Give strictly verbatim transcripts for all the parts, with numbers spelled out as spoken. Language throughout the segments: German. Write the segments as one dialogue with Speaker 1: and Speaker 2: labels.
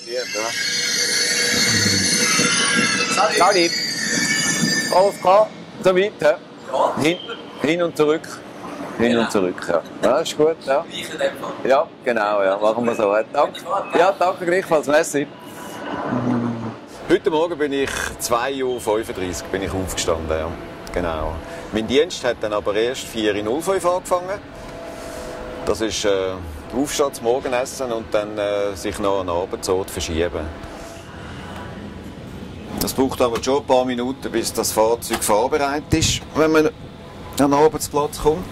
Speaker 1: Ja. Salut. Alles klar? So weit? Ja. Hin, hin und zurück. Hin genau. und zurück, ja. Ja, ist gut, ja. Ja, genau, ja. Machen wir so. Danke. Ja, danke gleichfalls. Merci.
Speaker 2: Heute Morgen bin ich zwei Uhr fünfunddreißig bin ich aufgestanden, ja. Genau. Mein Dienst hat dann aber erst vier Uhr null fünf angefangen. Das ist äh, Aufstehen, das Morgenessen und dann äh, sich noch an Arbeitsort verschieben. Das braucht aber schon ein paar Minuten, bis das Fahrzeug fahrbereit ist, wenn man an den Arbeitsplatz kommt.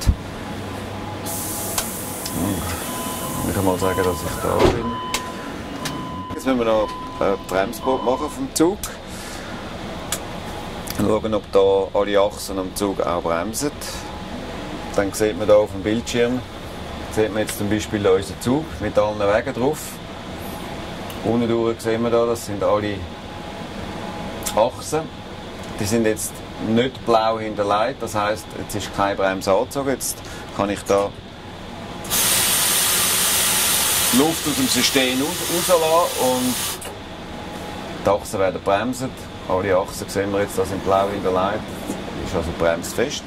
Speaker 2: Ich kann mal sagen, dass ich da bin. Jetzt müssen wir noch eine Bremsprobe machen vom Zug. Schauen, ob da alle Achsen am Zug auch bremsen. Dann sieht man hier auf dem Bildschirm, sieht man jetzt zum Beispiel unseren Zug mit allen Wegen drauf. Unten durch sehen wir da, das sind alle Achsen. Die sind jetzt nicht blau hinterlegt, das heisst, jetzt ist keine Bremse angezogen. Jetzt kann ich da Luft aus dem System rauslassen und die Achsen werden bremsen. Alle Achsen sehen wir jetzt, da sind blau hinterlegt. Ist also bremsfest.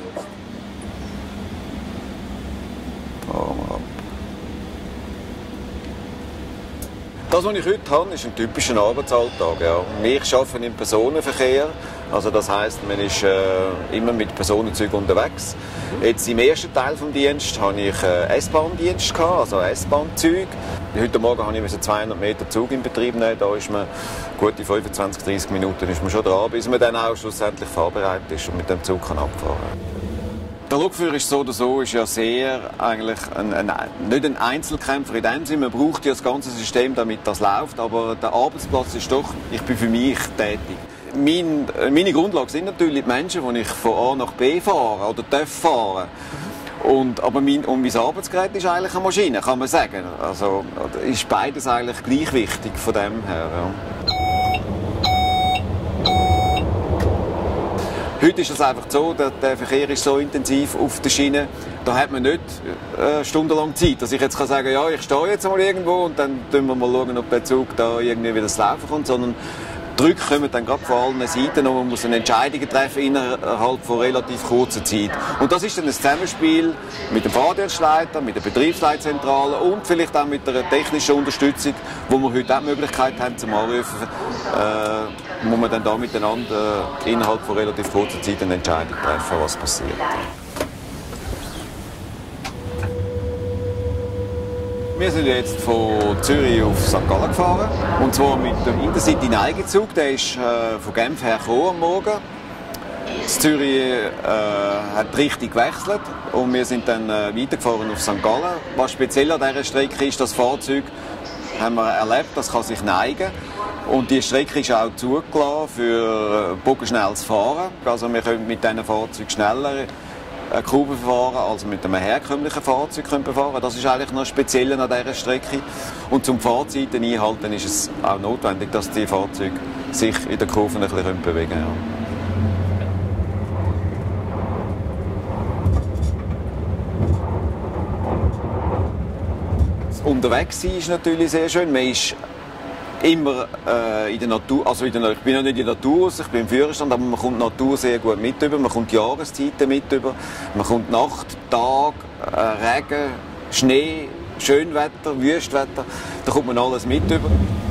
Speaker 2: Das, was ich heute habe, ist ein typischer Arbeitsalltag. Ja. Wir arbeiten im Personenverkehr, also das heisst, man ist äh, immer mit Personenzügen unterwegs. Jetzt im ersten Teil des Dienstes hatte ich äh, S-Bahn-Dienst, also S-Bahn-Züge. Heute Morgen habe ich zweihundert Meter Zug in Betrieb nehmen. Da ist man gute fünfundzwanzig, dreissig Minuten ist man schon dran, bis man dann auch schlussendlich fahrbereit ist und mit dem Zug kann abfahren kann. Der Lokführer ist so oder so ist ja sehr eigentlich ein, ein, nicht ein Einzelkämpfer in dem Sinne. Man braucht ja das ganze System, damit das läuft. Aber der Arbeitsplatz ist doch, ich bin für mich tätig. Mein, meine Grundlage sind natürlich die Menschen, die ich von A nach B fahre oder darf fahren. Und, aber mein, und mein Arbeitsgerät ist eigentlich eine Maschine, kann man sagen. Also ist beides eigentlich gleich wichtig von dem her. Ja. Heute ist es einfach so, der, der Verkehr ist so intensiv auf der Schiene, da hat man nicht äh, stundenlang Zeit, dass ich jetzt kann sagen, ja, ich stehe jetzt mal irgendwo und dann schauen wir mal schauen, ob der Zug da irgendwie wieder zu laufen kommt, sondern die Drücke kommen dann gerade von allen Seiten und man muss eine Entscheidung treffen innerhalb von relativ kurzer Zeit. Und das ist dann ein Zusammenspiel mit dem Fahrdienstleiter, mit der Betriebsleitzentrale und vielleicht auch mit der technischen Unterstützung, wo wir heute auch die Möglichkeit haben zum Anrufen, äh, wo wir dann da miteinander äh, innerhalb von relativ kurzer Zeit eine Entscheidung treffen, was passiert. Wir sind jetzt von Zürich auf Sankt Gallen gefahren, und zwar mit dem Intercity-Neigezug. Der ist äh, von Genf her gekommen am Morgen. Das Zürich äh, hat die Richtung gewechselt und wir sind dann äh, weitergefahren auf Sankt Gallen. Was speziell an dieser Strecke ist, das Fahrzeug haben wir erlebt, das kann sich neigen. Und die Strecke ist auch zugelassen für bogenschnelles Fahren. Also wir können mit diesen Fahrzeugen schneller eine Kurve fahren, als mit einem herkömmlichen Fahrzeug fahren. Das ist eigentlich noch speziell an dieser Strecke. Und zum Fahrzeiten einhalten ist es auch notwendig, dass die Fahrzeuge sich in der Kurve ein bisschen bewegen können. Unterwegs sein ist natürlich sehr schön. Man ist immer äh, in der Natur, also in der, ich bin ja nicht in der Natur, ich bin im Führerstand, aber man kommt die Natur sehr gut mit über, man kommt die Jahreszeiten mit über, man kommt Nacht, Tag, äh, Regen, Schnee, Schönwetter, Wüstwetter, da kommt man alles mit über.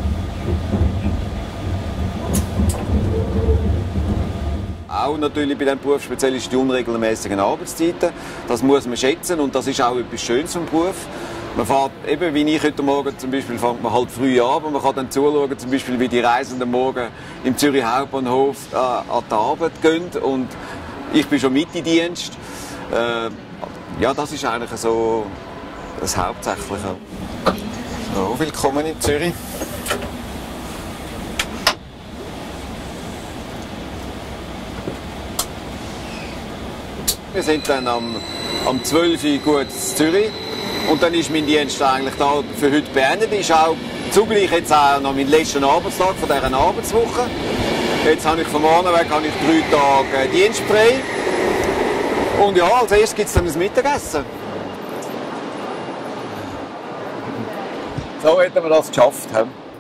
Speaker 2: Auch natürlich bei diesem Beruf speziell ist die unregelmäßigen Arbeitszeiten, das muss man schätzen und das ist auch etwas Schönes vom Beruf. Man fährt, eben wie ich heute Morgen zum Beispiel, fängt man halt früh an, aber man kann dann zuschauen, zum Beispiel, wie die Reisenden morgen im Zürich Hauptbahnhof äh, an die Arbeit gehen. Und ich bin schon mit im Dienst. Äh, ja, das ist eigentlich so das Hauptsächliche. So, willkommen in Zürich. Wir sind dann am, am zwölf Uhr gut in Zürich. Und dann ist mein Dienst eigentlich da für heute beendet. Ist auch zugleich jetzt auch noch mein letzter Arbeitstag von dieser Arbeitswoche. Jetzt habe ich vom Morgen weg habe ich drei Tage dienstfrei. Und ja, als erstes gibt es dann ein Mittagessen. So hätten wir das geschafft.